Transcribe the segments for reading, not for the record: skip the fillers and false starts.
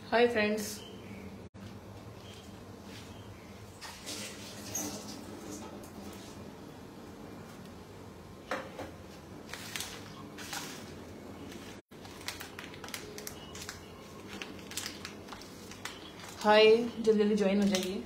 Hi friends. हाय, जल्दी जल्दी join हो जाइए।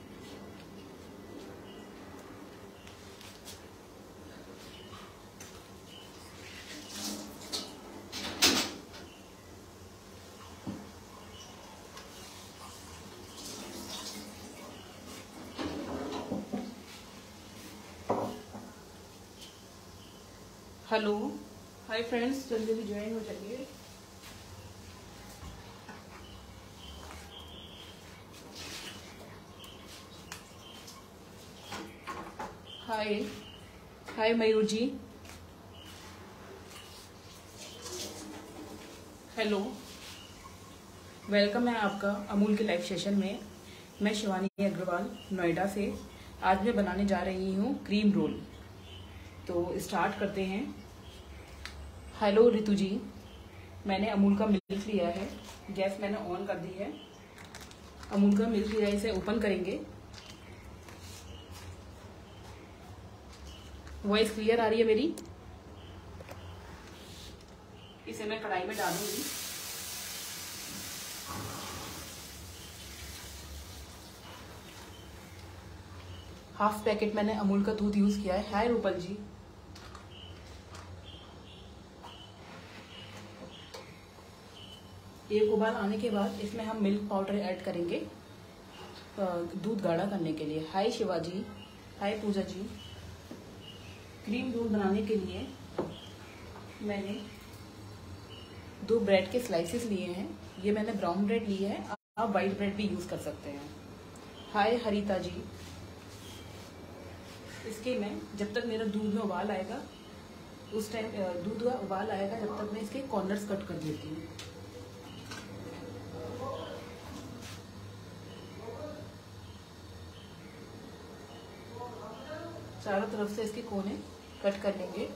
हेलो, हाय फ्रेंड्स, जल्दी जल्दी ज्वाइन हो जाइए। हाय हाय मयूर जी, हेलो, वेलकम है आपका अमूल के लाइव सेशन में। मैं शिवानी अग्रवाल नोएडा से। आज मैं बनाने जा रही हूँ क्रीम रोल। तो स्टार्ट करते हैं। हेलो रितु जी, मैंने अमूल का मिल्क लिया है। गैस मैंने ऑन कर दी है। अमूल का मिल्क लिया है, इसे ओपन करेंगे। वॉइस क्लियर आ रही है मेरी? इसे मैं कढ़ाई में डालूंगी। हाफ पैकेट मैंने अमूल का दूध यूज किया है। हाय रूपल जी। एक उबाल आने के बाद इसमें हम मिल्क पाउडर ऐड करेंगे दूध गाढ़ा करने के लिए। Hi Shivaji, hi Puja ji. Cream roll बनाने के लिए मैंने 2 ब्रेड के स्लाइसेस लिए हैं। ये मैंने ब्राउन ब्रेड ली है, आप वाइट ब्रेड भी यूज कर सकते हैं। हाय हरिता जी। इसके मैं जब तक मेरा दूध में उबाल आएगा, उस टाइम दूध का उबाल आएगा, जब तक मैं इसके कॉर्नर्स कट कर देती हूँ। चारों तरफ से इसके कोने कट कर लेंगे।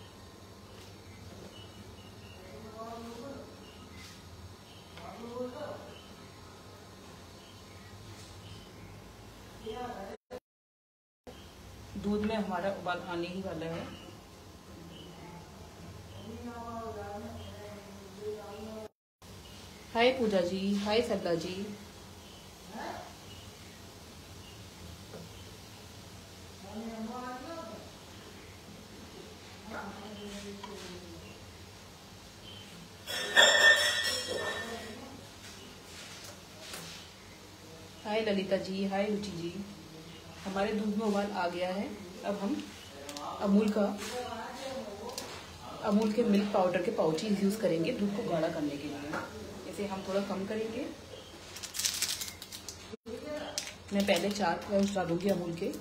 दूध में हमारा उबाल आने ही वाला है। हाय पूजा जी, हाय सरला जी। हाय ललिता जी, हाय रुचि जी। हमारे दूध में उबाल आ गया है। अब हम अमूल के मिल्क पाउडर के पाउचेज यूज करेंगे दूध को गाढ़ा करने के लिए। इसे हम थोड़ा कम करेंगे। मैं पहले 4 पाउच डालूंगी अमूल के।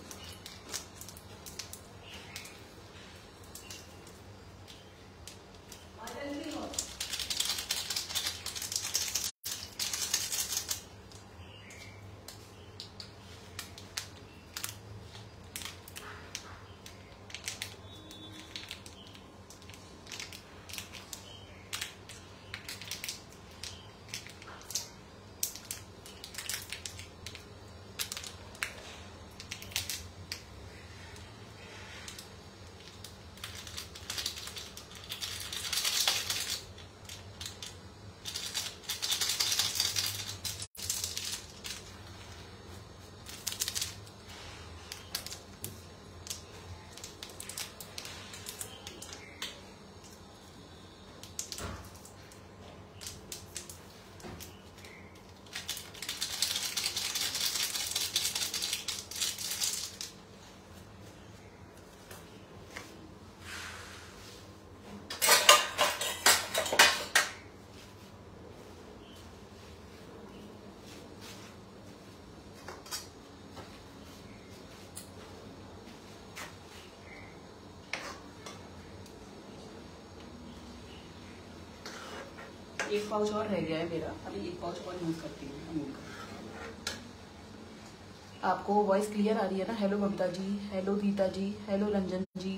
एक पाउच और रह गया है मेरा, अभी एक पाउच और यूज करती हूँ अमूल का। आपको वॉइस क्लियर आ रही है ना? Hello Mamta ji, hello Geeta ji, hello Ranjan ji.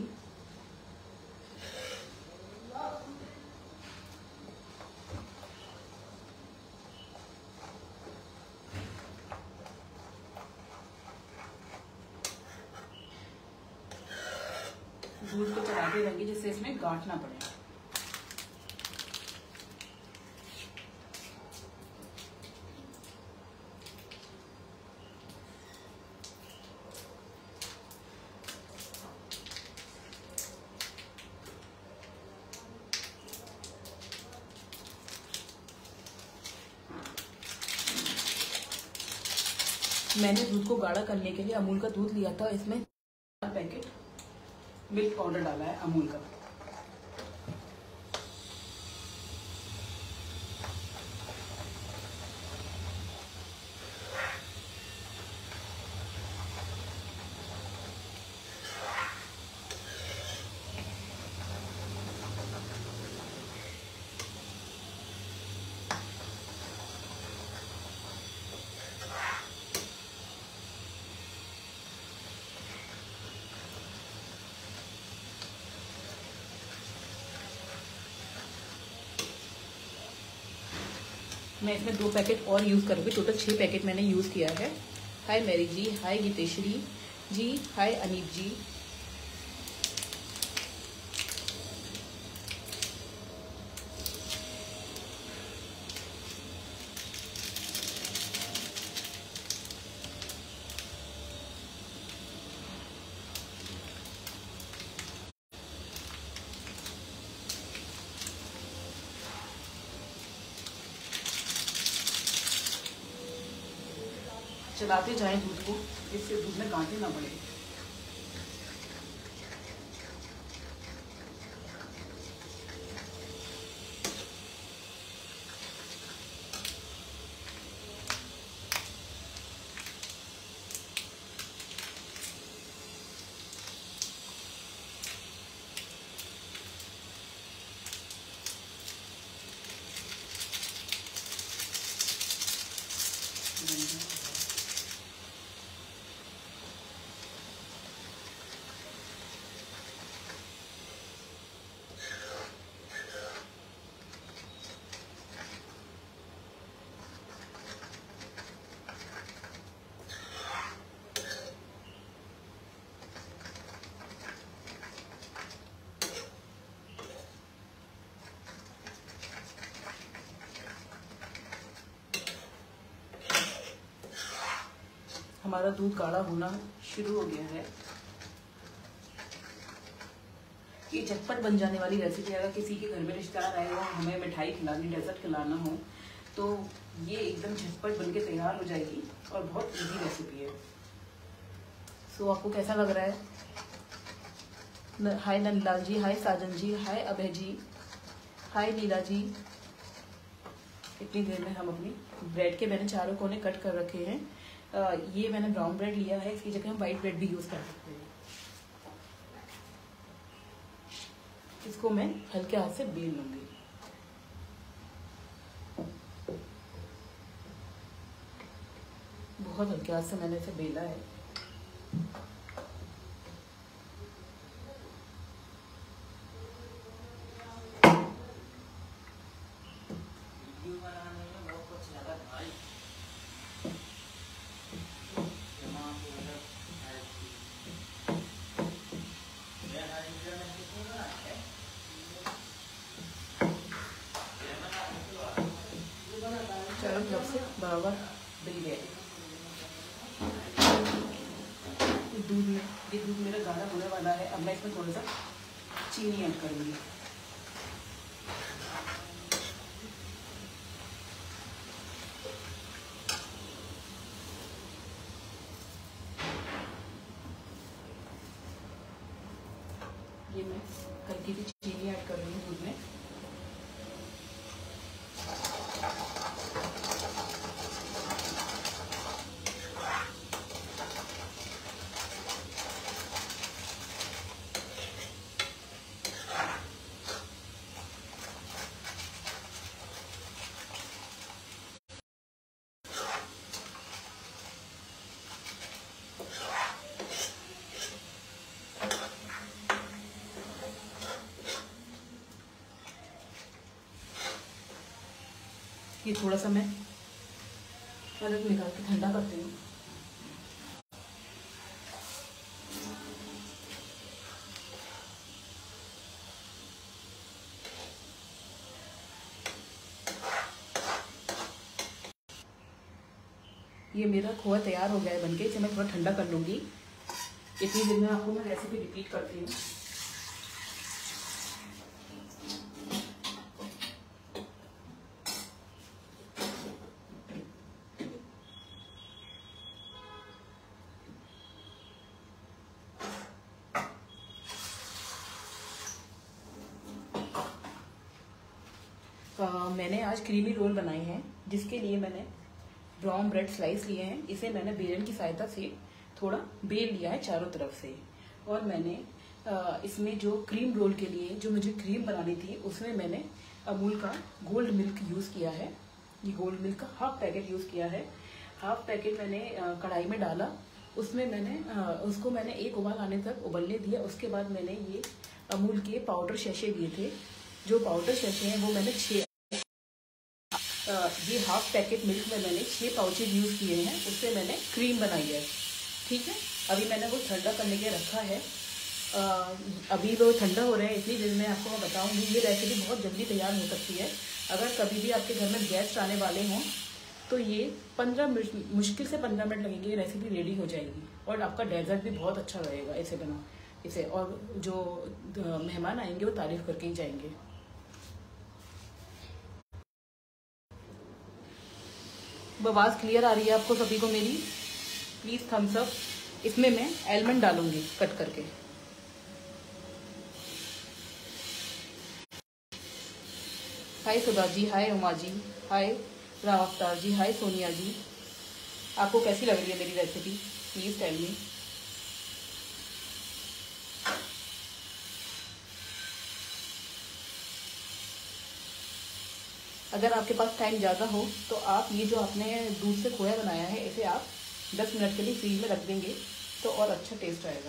दूध को चलाते रहेंगे जिससे इसमें गांठ ना पड़े। मैंने दूध को गाढ़ा करने के लिए अमूल का दूध लिया था, इसमें 4 पैकेट मिल्क पाउडर डाला है अमूल का। मैं इसमें 2 पैकेट और यूज़ करूँगी, टोटल 6 पैकेट मैंने यूज़ किया है। Hi Mary ji, hi Geeteshwari ji, hi Anip ji. चलाते जाएं दूध को, इससे दूध में गांठें ना पड़े। हमारा दूध गाढ़ा होना शुरू हो गया है। ये झटपट बन जाने वाली रेसिपी है। अगर किसी के घर में रिश्तेदार आए हो, हमें मिठाई खिलानी, डेजर्ट खिलाना हो, तो ये एकदम झटपट बन के तैयार हो जाएगी और बहुत इजी रेसिपी है। सो आपको कैसा लग रहा है? हाय नंदलाल जी, हाय साजन जी, हाय अभय जी, हाय नीला जी। इतनी देर में हम अपनी ब्रेड के मैंने चारों कोने कट कर रखे हैं। ये मैंने ब्राउन ब्रेड लिया है, इसकी जगह हम वाइट ब्रेड भी यूज कर सकते हैं। इसको मैं हल्के हाथ से बेल लूंगी। बहुत हल्के हाथ से मैंने इसे बेला है। चारों तरफ से बराबर बिल गया। ये दूध मेरा गाढ़ा होने वाला है। अब मैं इसमें थोड़ा सा चीनी ऐड करूँगी। ये मैं हल्की सी चीनी ऐड कर रही हूँ दूध में। ये थोड़ा सा मैं अलग निकाल के ठंडा करती हूँ। ये मेरा खोआ तैयार हो गया है बनके। इसे मैं थोड़ा ठंडा कर लूँगी। इतनी देर में आपको मैं रेसिपी रिपीट करती हूँ। मैंने आज क्रीमी रोल बनाए हैं, जिसके लिए मैंने ब्राउन ब्रेड स्लाइस लिए हैं। इसे मैंने बेलन की सहायता से थोड़ा बेल लिया है चारों तरफ से। और मैंने इसमें जो क्रीम रोल के लिए जो मुझे क्रीम बनानी थी, उसमें मैंने अमूल का गोल्ड मिल्क यूज़ किया है। ये गोल्ड मिल्क का हाफ पैकेट यूज़ किया है। हाफ पैकेट मैंने कढ़ाई में डाला। उसमें मैंने उसको मैंने एक उबाल आने तक उबलने दिया। उसके बाद मैंने ये अमूल के पाउडर शैशे लिए थे। जो पाउडर शैशे हैं वो मैंने ये हाफ पैकेट मिल्क में मैंने 6 पाउचेज यूज़ किए हैं। उससे मैंने क्रीम बनाई है। ठीक है, अभी मैंने वो ठंडा करने के रखा है। अभी वो ठंडा हो रहे हैं। इतनी देर में आपको मैं बताऊंगी। ये रेसिपी बहुत जल्दी तैयार हो सकती है। अगर कभी भी आपके घर में गेस्ट आने वाले हों तो ये 15 मिनट, मुश्किल से 15 मिनट लगेंगे, ये रेसिपी रेडी हो जाएगी। और आपका डेजर्ट भी बहुत अच्छा रहेगा इसे इसे। और जो मेहमान आएंगे वो तारीफ करके ही जाएंगे। आवाज़ क्लियर आ रही है आपको सभी को मेरी? Please thumbs up. इसमें मैं आलमंड डालूंगी कट करके। हाय सुधा जी, हाय उमा जी, हाय राव अफ्तार जी, हाय सोनिया जी। आपको कैसी लग रही है मेरी रेसिपी? Please tell me. अगर आपके पास टाइम ज़्यादा हो तो आप ये जो आपने दूध से खोया बनाया है, इसे आप 10 मिनट के लिए फ्रीज में रख देंगे तो और अच्छा टेस्ट आएगा।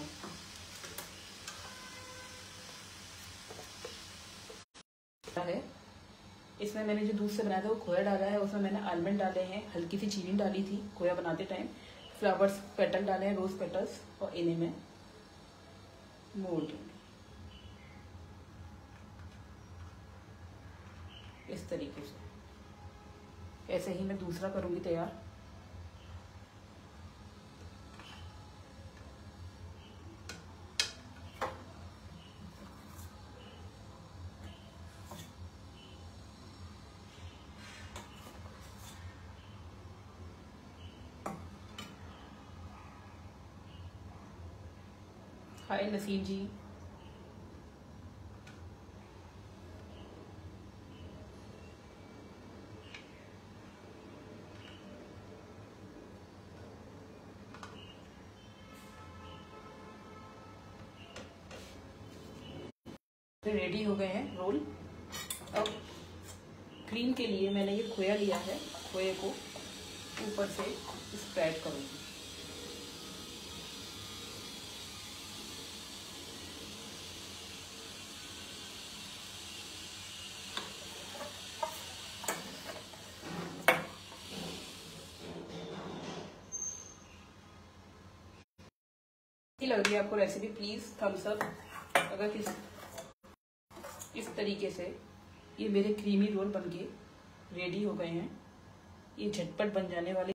है इसमें मैंने जो दूध से बनाया था वो खोया डाला है। उसमें मैंने आलमंड डाले हैं, हल्की सी चीनी डाली थी खोया बनाते टाइम, फ्लावर्स पेटल डाले हैं, रोज पेटल्स, और इन्हें मैं मोड़ दूंगी इस तरीके से। ऐसे ही मैं दूसरा करूंगी तैयार। हाय नसीम जी। रेडी हो गए हैं रोल। अब क्रीम के लिए मैंने ये खोया लिया है, खोए को ऊपर से स्प्रेड करूंगी। लग रही है आपको रेसिपी? Please Thums up. अगर इस तरीके से ये मेरे क्रीमी रोल बनके रेडी हो गए हैं। ये झटपट बन जाने वाले